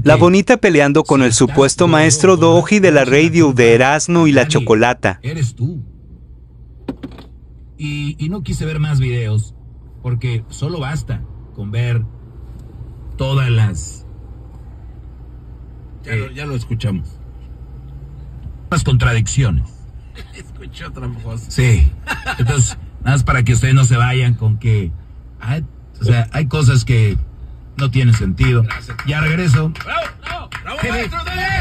La Bonita peleando con el supuesto maestro Doggy de la radio de Erasmo y la Chocolata. Eres tú. Y no quise ver más videos, porque solo basta con ver todas las... Ya lo escuchamos. Las contradicciones. Escuché otra voz. Sí. Entonces, nada más para que ustedes no se vayan con que... o sea, hay cosas que no tienen sentido. Gracias. Ya regreso. ¡Bravo, maestro,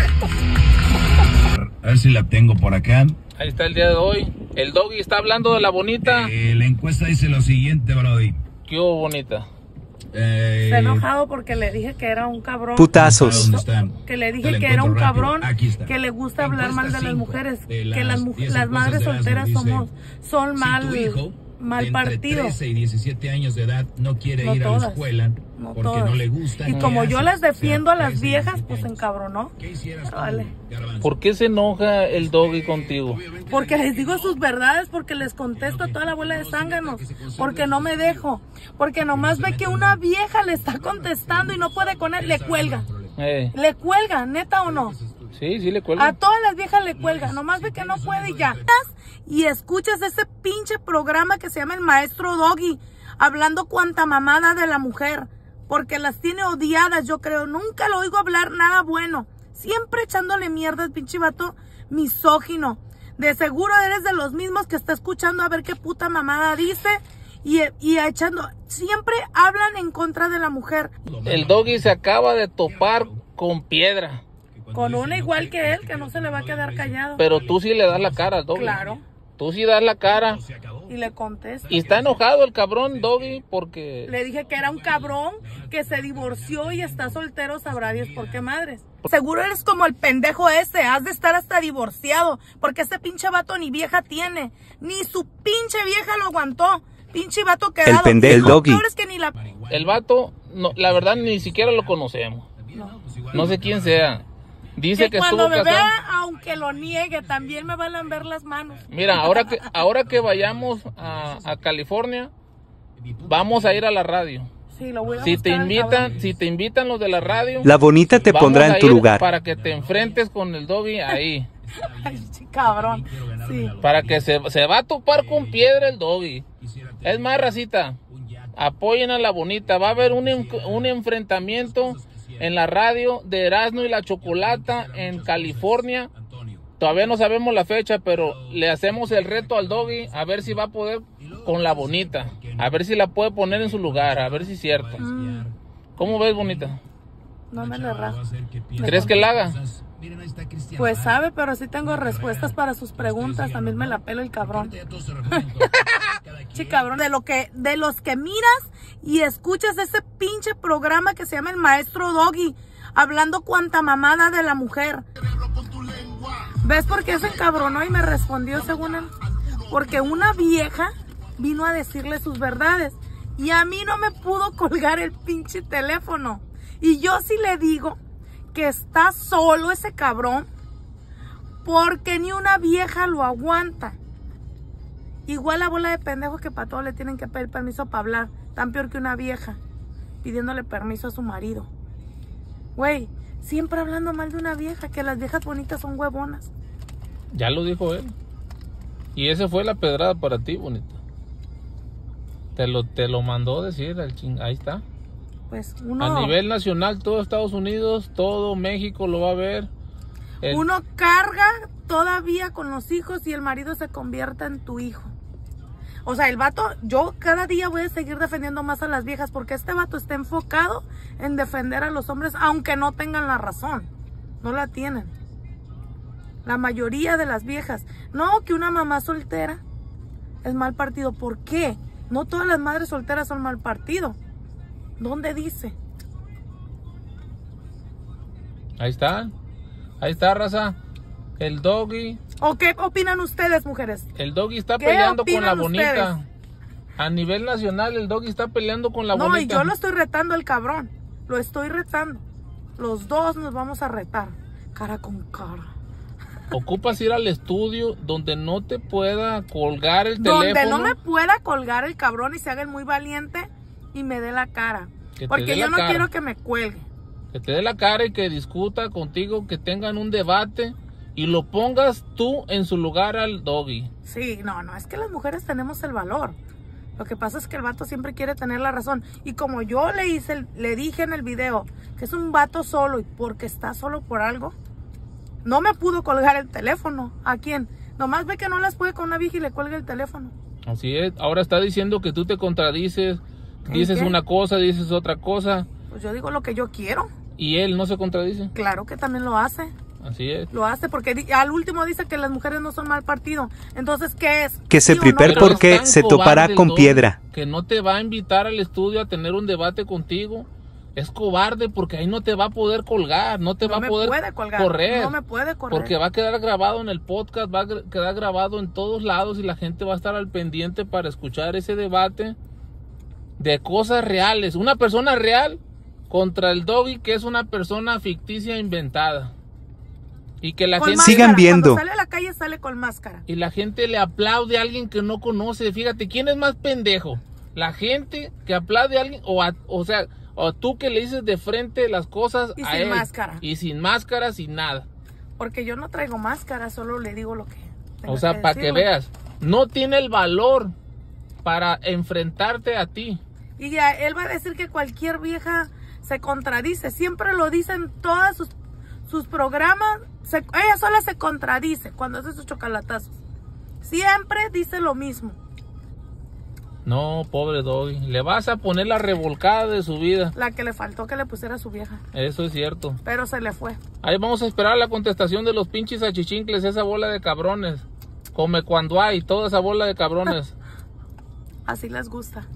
A ver si la tengo por acá. Ahí está el día de hoy. El Doggy está hablando de la Bonita. La encuesta dice lo siguiente, Brody. ¿Qué hubo, Bonita? Está enojado porque le dije que era un cabrón. Putazos. Que le dije que era un cabrón, que le gusta hablar mal de las mujeres, que las madres solteras son mal partido. 13 y 17 años de edad no quiere ir a la escuela porque no le gusta. Y como yo las defiendo a las viejas, pues se encabronó. Vale. ¿Por qué se enoja el Doggy contigo? Porque les digo sus verdades, porque les contesto a toda la bola de zánganos, porque no me dejo, porque nomás ve que una vieja le está contestando y no puede con él, le cuelga. Le cuelga, neta o no. Sí, le cuelga. A todas las viejas le cuelga, nomás ve que no puede y ya. Y escuchas ese pinche programa que se llama El Maestro Doggy, hablando cuanta mamada de la mujer, porque las tiene odiadas, yo creo. Nunca lo oigo hablar nada bueno, siempre echándole mierda al pinche vato misógino. De seguro eres de los mismos que está escuchando a ver qué puta mamada dice y echando, siempre hablan en contra de la mujer. El Doggy se acaba de topar con piedra. Con una igual que él, que no se le va a quedar callado. Pero tú sí le das la cara al Doggy. Claro. Tú sí das la cara. Y le contesta. Y está enojado el cabrón Doggy porque... Le dije que era un cabrón que se divorció y está soltero, sabrá Dios por qué madres. Seguro eres como el pendejo ese, has de estar hasta divorciado, porque ese pinche vato ni vieja tiene, ni su pinche vieja lo aguantó. Pinche vato quedado. El pendejo, el Doggy. El vato, no, la verdad ni siquiera lo conocemos. No sé quién sea. Dice que cuando estuvo me casado. vea, aunque lo niegue, también me van a lamber las manos. Mira, ahora que vayamos a California, vamos a ir a la radio. Sí, lo voy a si te invitan los de la radio, La Bonita te pondrá en tu lugar. Para que te enfrentes con el Doggy ahí. Ay, cabrón. Sí. Para que se va a topar con piedra el Doggy. Es más, racita, apoyen a la Bonita. Va a haber un enfrentamiento en la radio de Erasmo y la Chocolata en California. Todavía no sabemos la fecha, pero le hacemos el reto al Doggy a ver si va a poder con la Bonita, a ver si la puede poner en su lugar, a ver si es cierto. ¿Cómo ves, Bonita? No me le rajo. ¿Crees que la haga? Pues sabe, pero sí tengo respuestas para sus preguntas. También me la pela el cabrón. Sí, cabrón, de los que miras y escuchas ese pinche programa que se llama El Maestro Doggy, hablando cuanta mamada de la mujer. ¿Ves por qué se encabronó y me respondió según él? Porque una vieja vino a decirle sus verdades y a mí no me pudo colgar el pinche teléfono. Y yo sí le digo que está solo ese cabrón porque ni una vieja lo aguanta. Igual la bola de pendejos que para todo le tienen que pedir permiso para hablar. Tan peor que una vieja pidiéndole permiso a su marido. Güey, siempre hablando mal de una vieja, que las viejas bonitas son huevonas. Ya lo dijo él. Y esa fue la pedrada para ti, Bonita. Te lo mandó decir el ahí está. Pues uno... A nivel nacional, todo Estados Unidos, todo México lo va a ver. Uno carga todavía con los hijos y el marido se convierta en tu hijo. O sea, el vato, yo cada día voy a seguir defendiendo más a las viejas porque este vato está enfocado en defender a los hombres, aunque no tengan la razón. No la tienen. La mayoría de las viejas. No, que una mamá soltera es mal partido. ¿Por qué? No todas las madres solteras son mal partido. ¿Dónde dice? Ahí está, raza. El Doggy. ¿O qué opinan ustedes, mujeres? El Doggy está peleando con la Bonita. Ustedes? A nivel nacional, el Doggy está peleando con la Bonita. No, y yo lo estoy retando al cabrón. Lo estoy retando. Los dos nos vamos a retar. Cara con cara. Ocupas ir al estudio donde no te pueda colgar el teléfono. Donde no me pueda colgar el cabrón y se haga el muy valiente y me dé la cara. Porque yo no quiero que me cuelgue. Que te dé la cara y que discuta contigo, que tengan un debate y lo pongas tú en su lugar al Doggy. Sí, no, es que las mujeres tenemos el valor. Lo que pasa es que el vato siempre quiere tener la razón. Y como yo le dije en el video que es un vato solo y porque está solo por algo, no me pudo colgar el teléfono. ¿A quién? Nomás ve que no las puede con una vieja y le cuelga el teléfono. Así es. Ahora está diciendo que tú te contradices. Dices qué? una cosa, dices otra cosa. Pues yo digo lo que yo quiero. ¿Y él no se contradice? Claro que también lo hace. Así es. Lo hace porque al último dice que las mujeres no son mal partido. Entonces, ¿qué es? Que se ¿Sí o no? prepare Pero porque es tan se topará cobarde, con Doggy, piedra. que no te va a invitar al estudio a tener un debate contigo. Es cobarde porque ahí no te va a poder colgar, no te va a poder correr. No me puede correr. Porque va a quedar grabado en el podcast, va a quedar grabado en todos lados y la gente va a estar al pendiente para escuchar ese debate de cosas reales. Una persona real contra el Doggy, que es una persona ficticia inventada. Y que la Con gente... máscara. Sigan viendo. Cuando sale a la calle sale con máscara. Y la gente le aplaude a alguien que no conoce. Fíjate, ¿quién es más pendejo? La gente que aplaude a alguien o tú que le dices de frente las cosas Y a sin él. máscara. Y sin máscara, sin nada. Porque yo no traigo máscara, solo le digo lo que tenga O sea, para que decirle. veas, no tiene el valor para enfrentarte a ti. Y ya, él va a decir que cualquier vieja se contradice. Siempre lo dice en todos sus programas. Ella sola se contradice cuando hace sus chocolatazos. Siempre dice lo mismo. No, pobre Doggy, le vas a poner la revolcada de su vida. La que le faltó que le pusiera a su vieja. Eso es cierto. Pero se le fue. Ahí vamos a esperar la contestación de los pinches achichincles, esa bola de cabrones. Come cuando hay, toda esa bola de cabrones. Así les gusta.